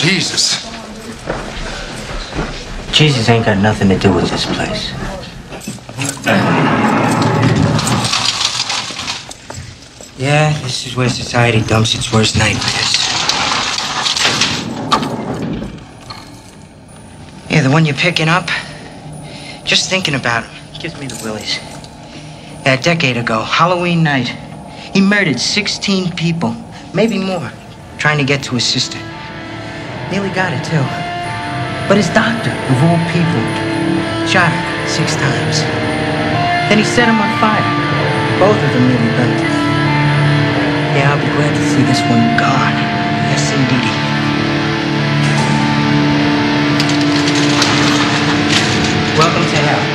Jesus. Jesus ain't got nothing to do with this place. Yeah, this is where society dumps its worst nightmares. Yeah, the one you're picking up, just thinking about him gives me the willies. Yeah, a decade ago, Halloween night, he murdered 16 people, maybe more, trying to get to his sister. Nearly got her, too. But his doctor, of all people, shot her 6 times. Then he set him on fire. Both of them nearly burned to death. Yeah, I'll be glad to see this one gone. Yes, indeedy. Welcome to hell.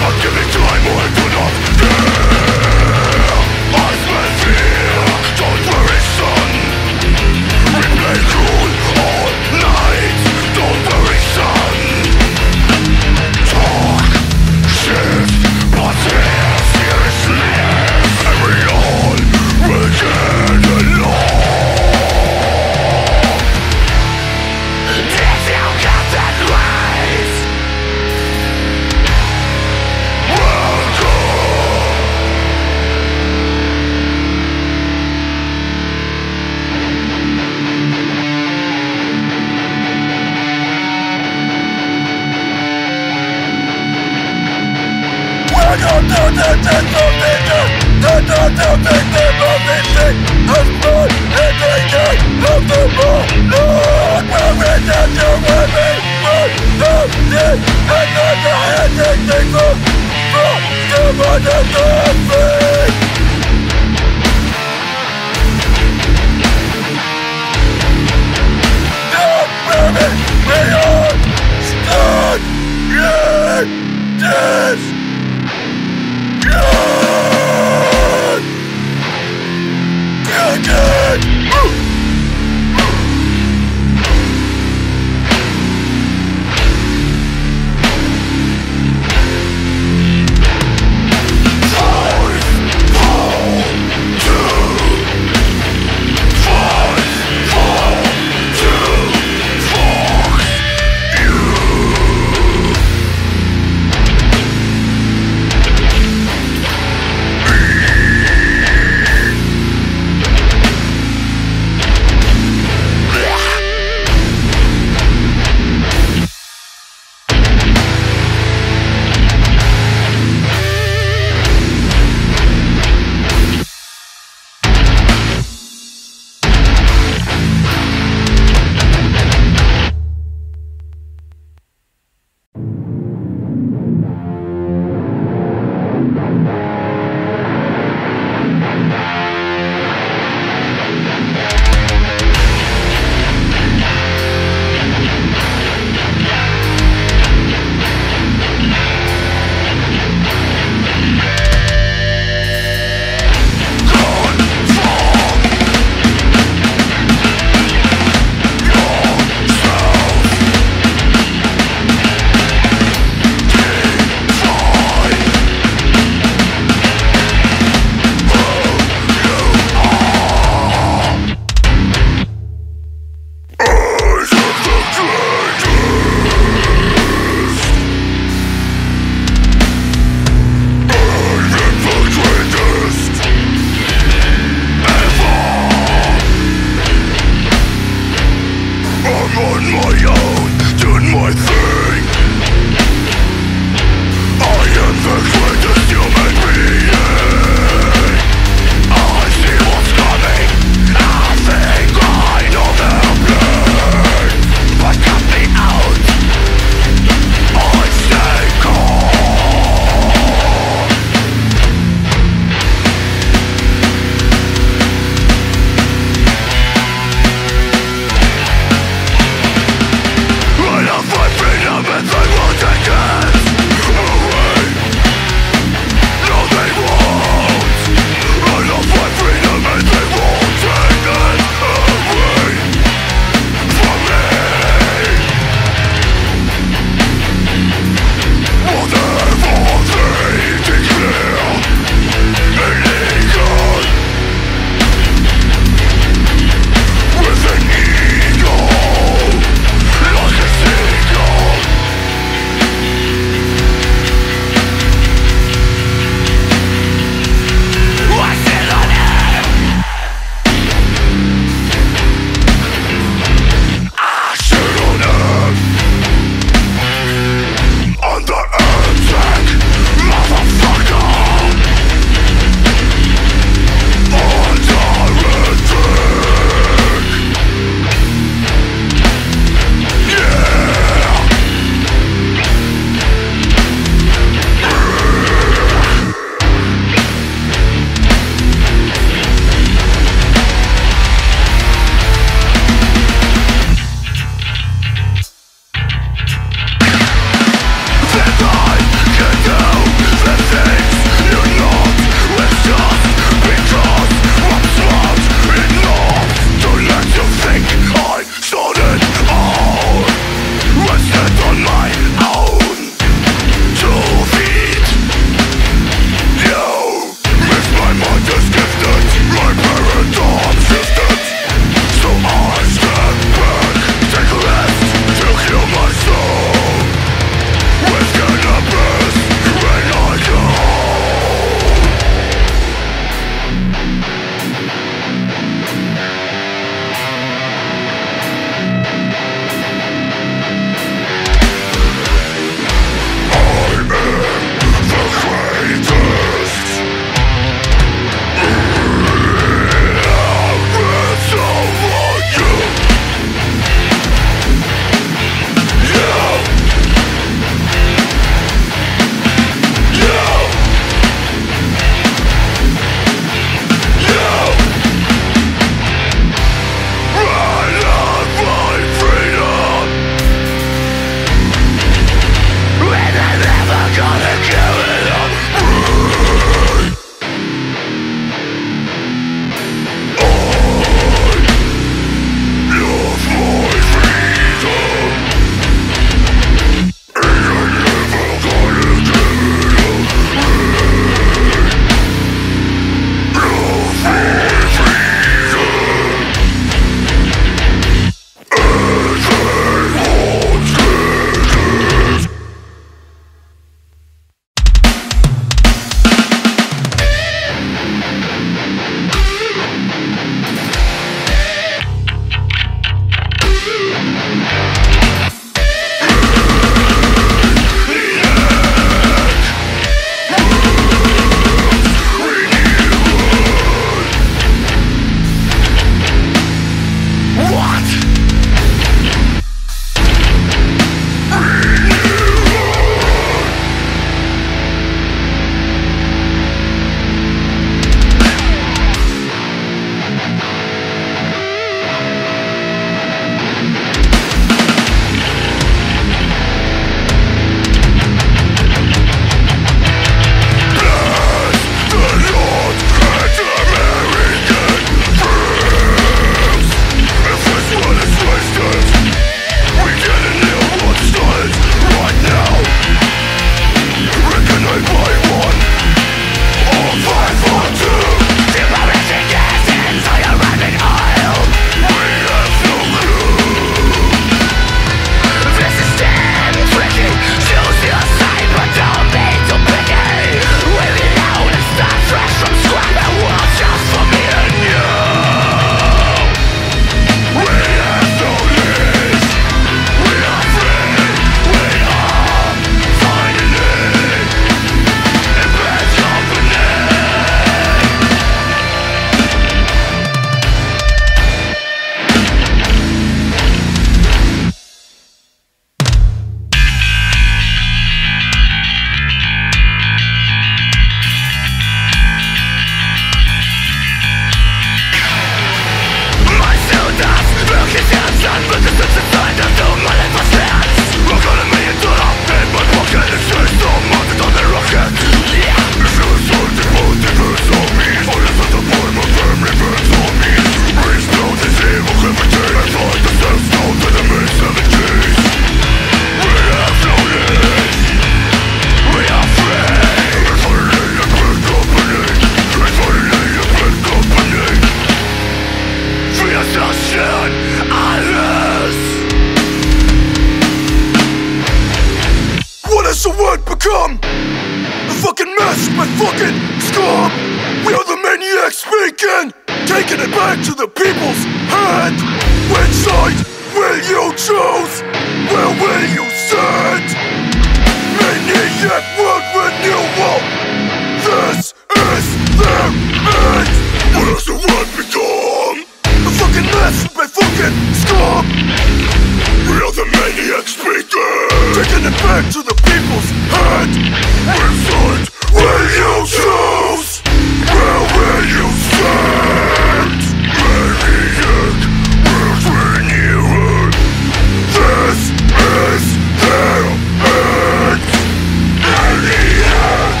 mess, my fucking scum! We are the maniacs speaking! Taking it back to the people's hand! Which side will you choose? Where will you stand? Maniac world renewal! This is their end! What has the world become? A fucking mess, my fucking scum! We are the maniacs speaking! Taking it back to the people's hand! Which side will you choose? Where will you stand? Maniac world renewal! This is their end! Maniac!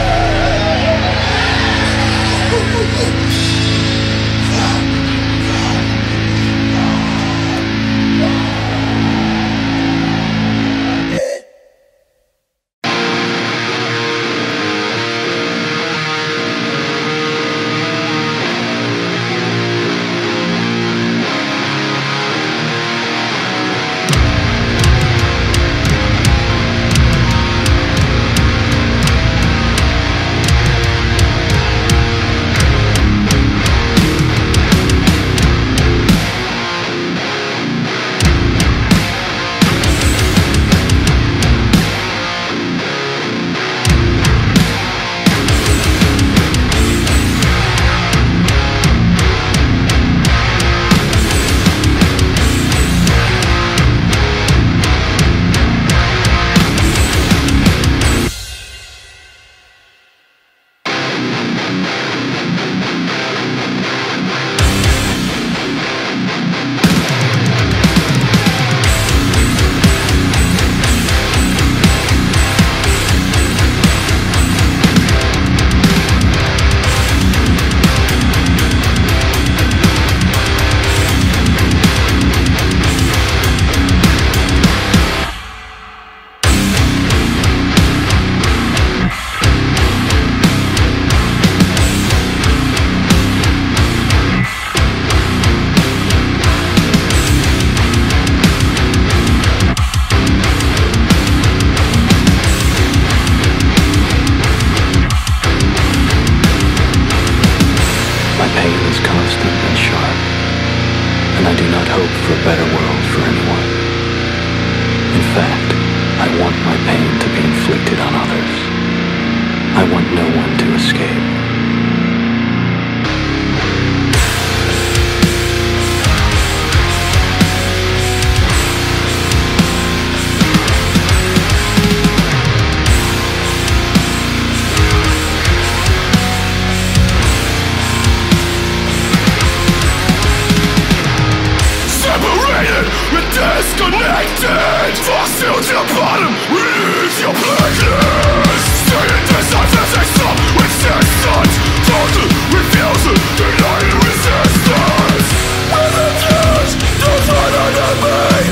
Disconnected, fossil to the bottom, release your blacklist. Stay in this life as a sum with existence. Total refusal, denying resistance. With a touch, don't find an enemy.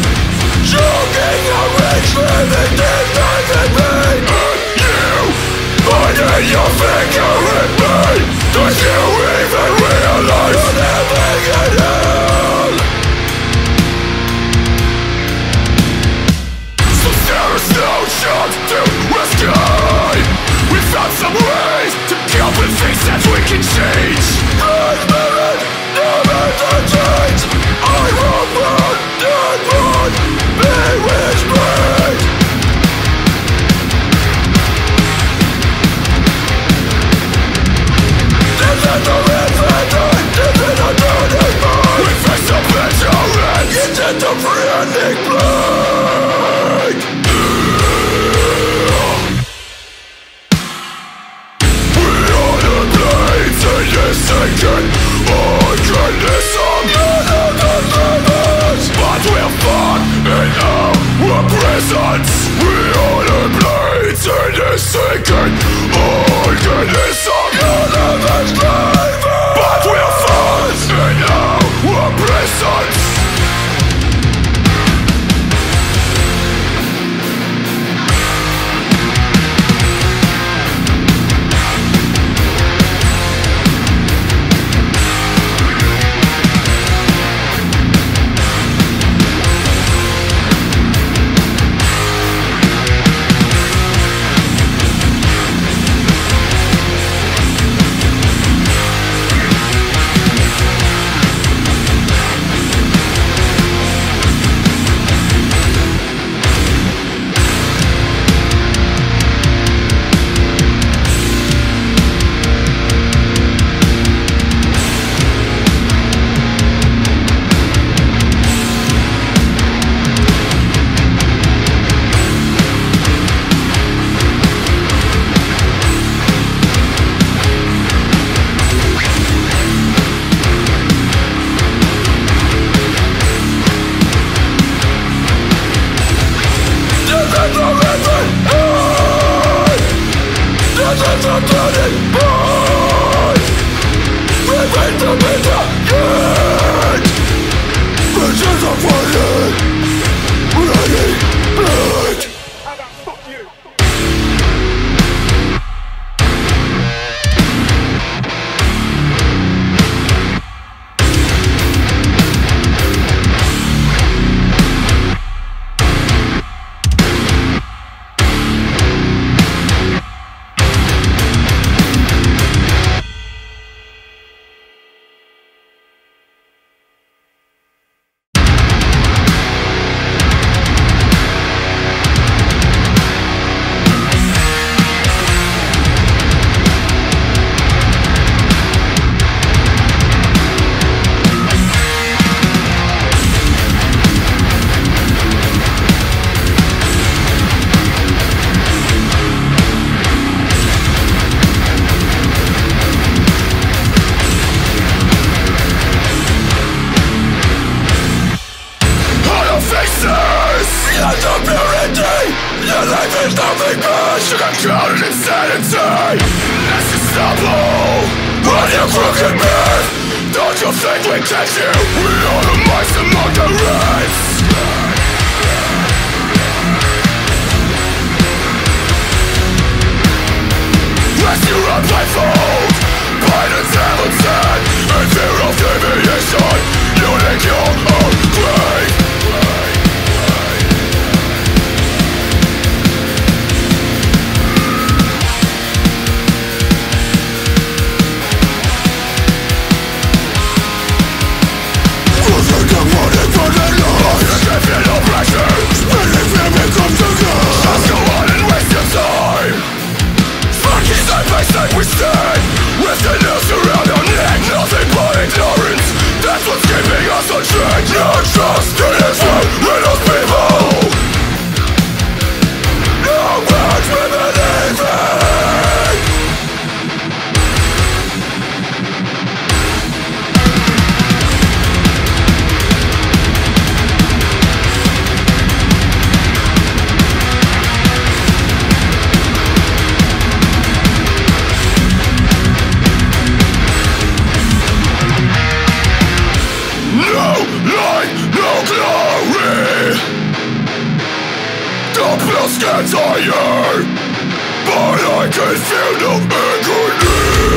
Choking a rage, living in life and pain. And you, finding your finger in me. Don't you even realize you're living in hell? There is no chance to escape. We found some ways to cope with things that we can change. My spirit never to change. I will burn and burn, bewitch me. This is the infinite, this is the turning point. We face the bitter end, into the frenetic blade. Forsaken organism, but we're fought in our presence. We are the blades in a second organism, but we're fought in our presence. Should have counted insanity. Let's just stop all on your crooked path. Don't you think we catch you? We are the mice among the rats. Rest you run blindfold. Pain and talented. In fear of deviation, you dig your own grave. We stand with the noose around our neck. Nothing but ignorance. That's what's keeping us on track. No trust in this world, in those people. No words we believe in. Scans higher, but I can feel no agony.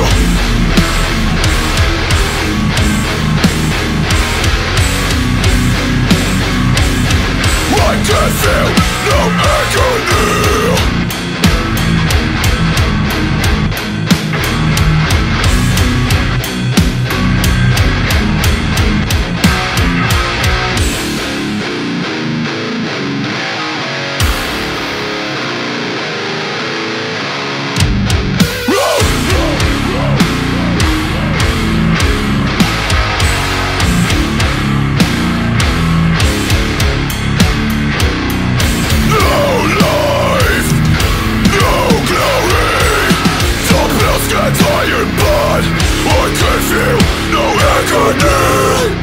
I can feel no agony. Tired, but I can feel no agony.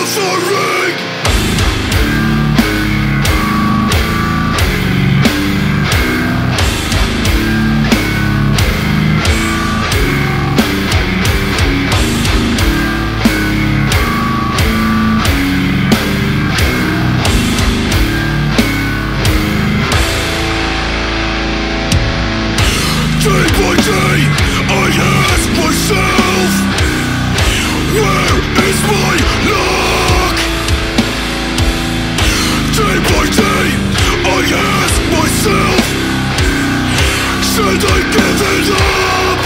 suffering. Day by day, I ask myself, where is my luck? Day by day, I ask myself, should I give it up?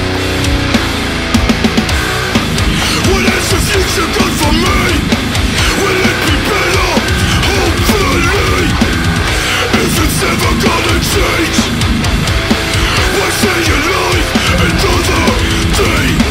What has the future got for me? Will it be better? Hopefully. If it's never gonna change, why stay alive another day?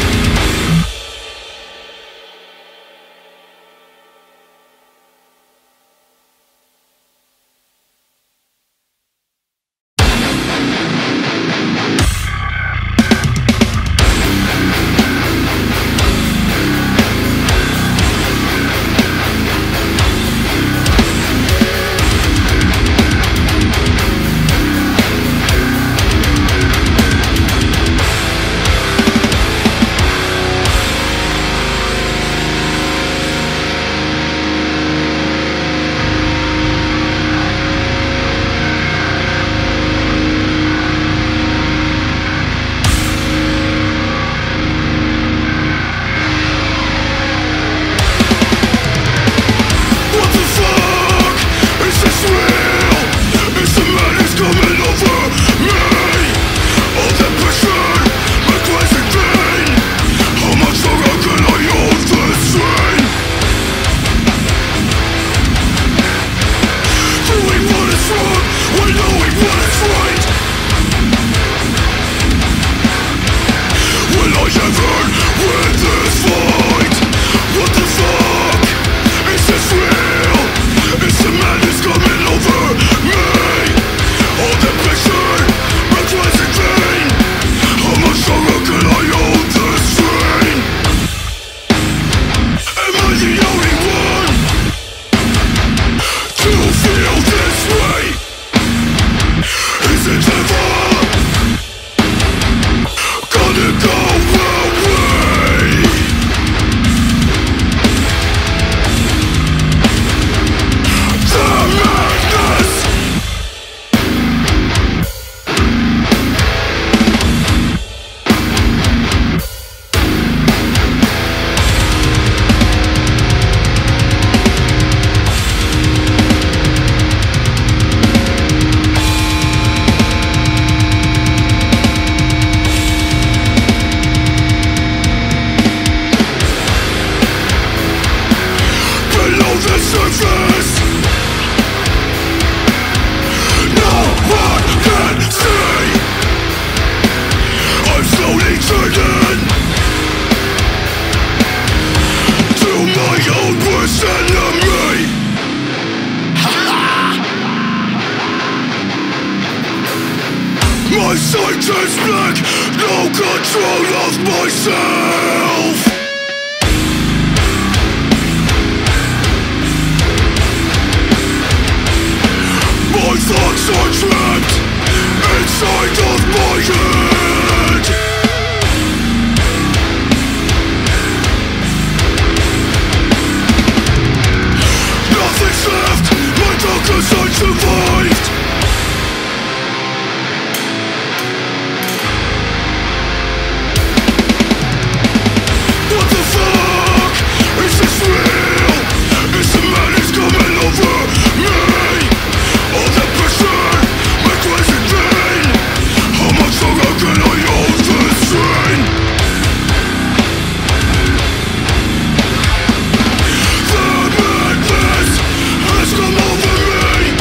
My sight turns black, no control of myself. My thoughts are trapped inside of my head. Nothing's left, my darker side survived. What the fuck? Is this real? Is the madness coming over me? All that pressure, my crazy pain. How much longer can I hold this strain? The madness has come over me.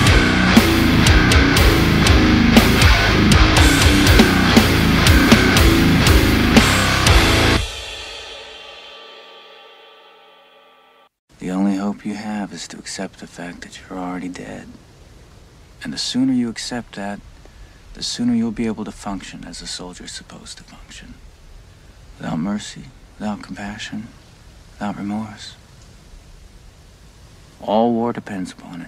The only hope you have is to accept the fact that you're already dead. And the sooner you accept that, the sooner you'll be able to function as a soldier's supposed to function. Without mercy, without compassion, without remorse. All war depends upon it.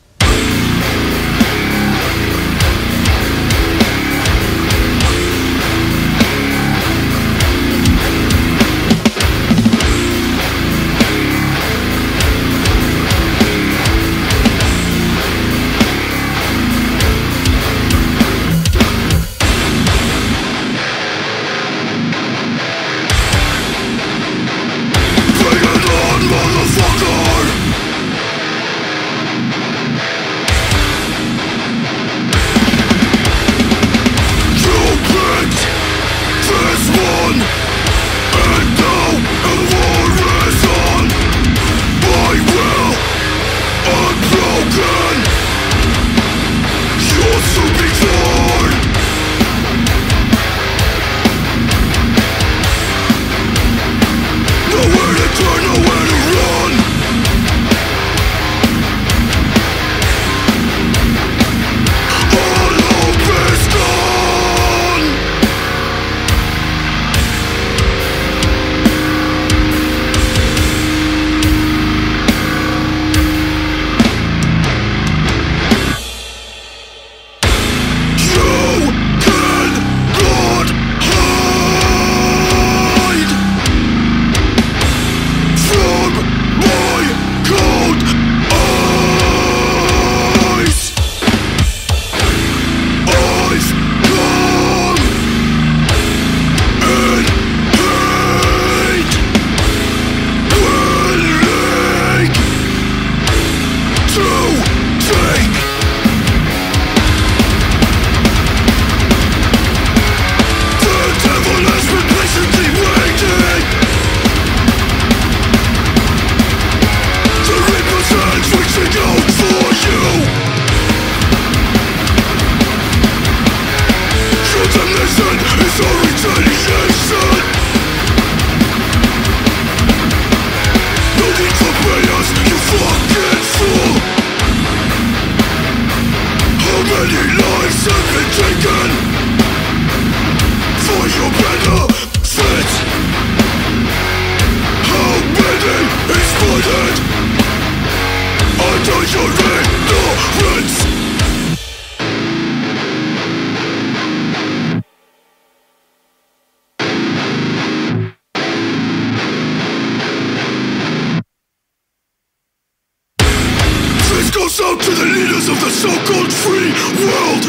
Goes out to the leaders of the so-called free world.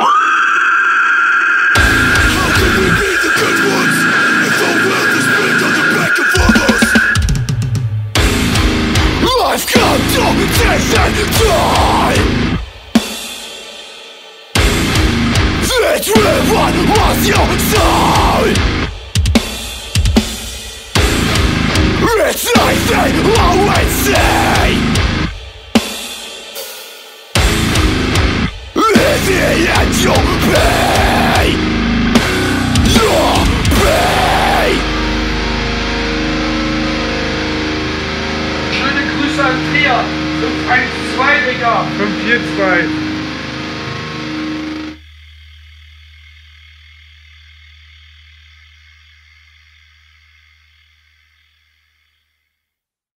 How can we be the good ones if the world is built on the back of others? I've come to taste and die. This river was your soul. It's like they always say. And you'll pay your pay. Schöne Grüße an Trier. 5-1-2, Digga. 5-4-2.